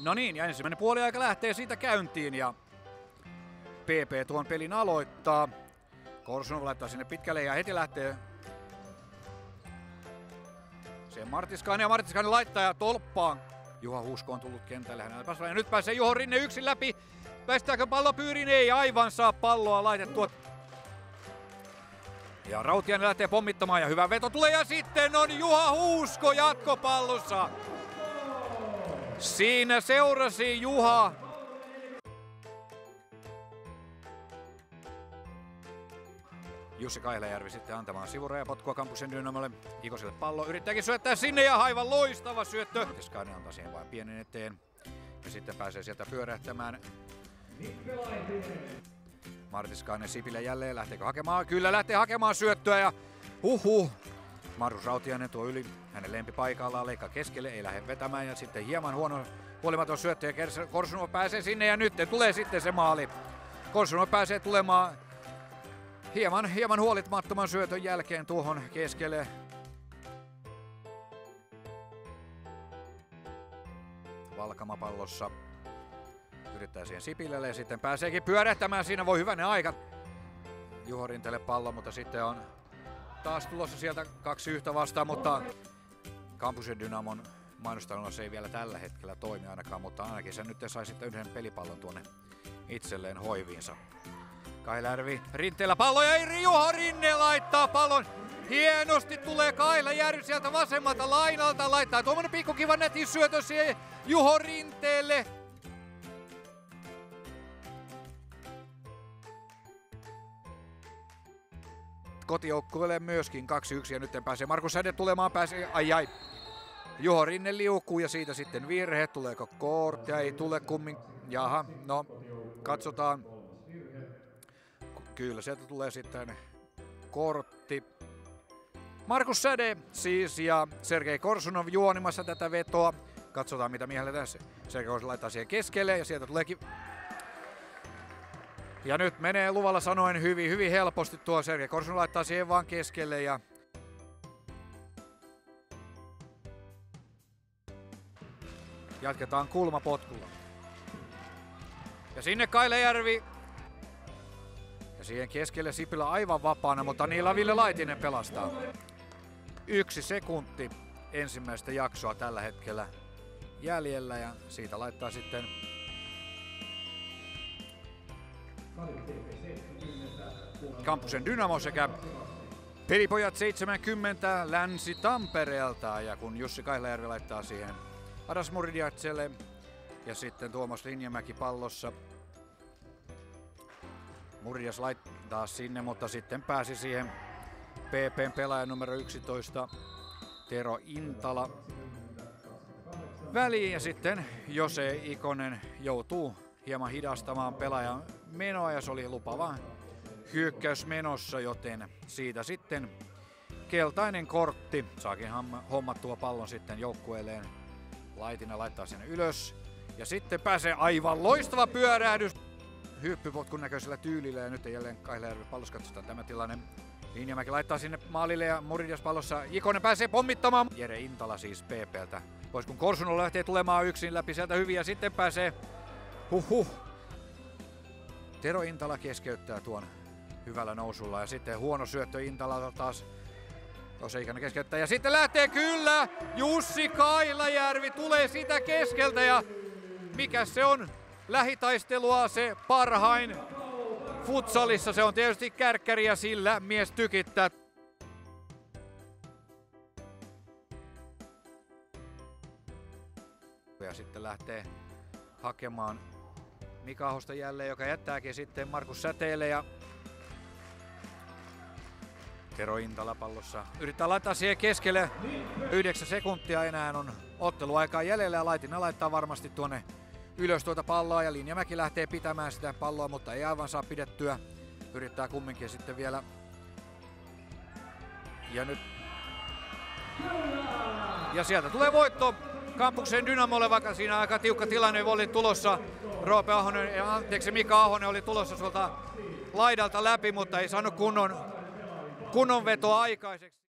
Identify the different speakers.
Speaker 1: No niin, ja ensimmäinen puoliaika lähtee siitä käyntiin ja PP tuon pelin aloittaa. Korsunov laittaa sinne pitkälle ja heti lähtee se Martiskainen ja Martiskainen laittaa ja tolppaan. Juha Huusko on tullut kentälle, hänellä ja nyt pääsee Juho Rinne yksin läpi. Päästääkö pallo pyyriin? Ei aivan saa palloa laitettua. Ja Rautiainen lähtee pommittamaan ja hyvä veto tulee ja sitten on Juha Huusko jatkopallossa. Siinä seurasi Juha. Jussi Kailajärvi sitten antamaan sivurajapotkua Kampuksen Dynamolle. Ikoselle pallo yrittääkin syöttää sinne ja aivan loistava syöttö. Martiskainen antaa siihen vain pienen eteen. Ja sitten pääsee sieltä pyörähtämään. Martiskainen Sipilä jälleen. Lähteekö hakemaan? Kyllä lähtee hakemaan syöttöä ja Markus Rautiainen tuo yli. Hänen lempipaikallaan leikkaa keskelle, ei lähde vetämään ja sitten hieman huono huolimaton syöttö ja Korsunov pääsee sinne ja nyt tulee sitten se maali. Korsunov pääsee tulemaan hieman huolimattoman syötön jälkeen tuohon keskelle. Valkama pallossa. Yrittää siihen Sipilälle ja sitten pääseekin pyörähtämään. Siinä voi hyvänen aika. Juho Rinteelle pallo, mutta sitten on taas tulossa sieltä 2-1 vastaan, mutta Kampuksen Dynamon mainosteluna se ei vielä tällä hetkellä toimi ainakaan, mutta ainakin se nyt sai sitten yhden pelipallon tuonne itselleen hoiviinsa. Kailajärvi Rinteellä pallo ja Juho Rinne laittaa pallon. Hienosti tulee Kailajärvi sieltä vasemmalta lainalta, laittaa tuommoinen pikkukiva netin syötö siihen Juho Rinteelle. Kotijoukkueelle myöskin 2-1 ja nyt pääsee Markus Säde tulemaan, ai. Juho Rinne liukuu ja siitä sitten virhe, tuleeko korttia, ei tule kummin, jaha, no katsotaan. Kyllä sieltä tulee sitten kortti. Markus Säde siis ja Sergei Korsunov juonimassa tätä vetoa. Katsotaan mitä miehelle tässä. Sergei Korsunov laittaa siihen keskelle ja sieltä tuleekin. Ja nyt menee luvalla sanoen hyvin helposti tuo Sergei Korsunov laittaa siihen vaan keskelle ja jatketaan kulmapotkulla. Ja sinne Kailajärvi. Ja siihen keskelle Sipilä aivan vapaana, mutta niillä Ville Laitinen pelastaa. 1 sekunti ensimmäistä jaksoa tällä hetkellä jäljellä ja siitä laittaa sitten Kampuksen Dynamo sekä Pelipojat 70 Länsi-Tampereelta. Ja kun Jussi Kailajärvi laittaa siihen Adas Muridiatselle ja sitten Tuomas Linjamäki pallossa. Murjas laittaa sinne, mutta sitten pääsi siihen PP:n pelaaja numero 11 Tero Intala väliin ja sitten Jose Ikonen joutuu hieman hidastamaan pelaajan menoa ja se oli lupaava hyökkäys menossa, joten siitä sitten keltainen kortti. Saakin hommattua pallon sitten joukkueelleen. Laitinen laittaa sen ylös ja sitten pääsee aivan loistava pyörähdys hyppypotkun näköisellä tyylillä ja nyt jälleen Kailajärvi pallossa katsotaan tämä tilanne. Linjamäki laittaa sinne maalille ja Muridias pallossa. Ikonen pääsee pommittamaan. Jere Intala siis PP:ltä. Pois kun Korsunov lähtee tulemaan yksin läpi sieltä hyvin ja sitten pääsee Tero Intala keskeyttää tuon hyvällä nousulla ja sitten huono syöttö Intalalta taas. Jose Ikonen keskeyttää ja sitten lähtee kyllä Jussi Kailajärvi tulee sitä keskeltä ja mikä se on? Lähitaistelua se parhain futsalissa, se on tietysti kärkkäri ja sillä mies tykittää. Ja sitten lähtee hakemaan Mika Ahosta jälleen, joka jättääkin sitten Markus Säteelle ja Tero Intala pallossa. Yrittää laittaa siihen keskelle. 9 sekuntia enää on otteluaikaa jäljellä ja Laitinen laittaa varmasti tuonne ylös tuota palloa ja Linjamäki lähtee pitämään sitä palloa, mutta ei aivan saa pidettyä. Yrittää kumminkin sitten vielä. Ja nyt. Ja sieltä tulee voitto Kampuksen Dynamolle, vaikka siinä aika tiukka tilanne oli tulossa. Mika Ahonen oli tulossa tuolta laidalta läpi, mutta ei saanut kunnon vetoa aikaiseksi.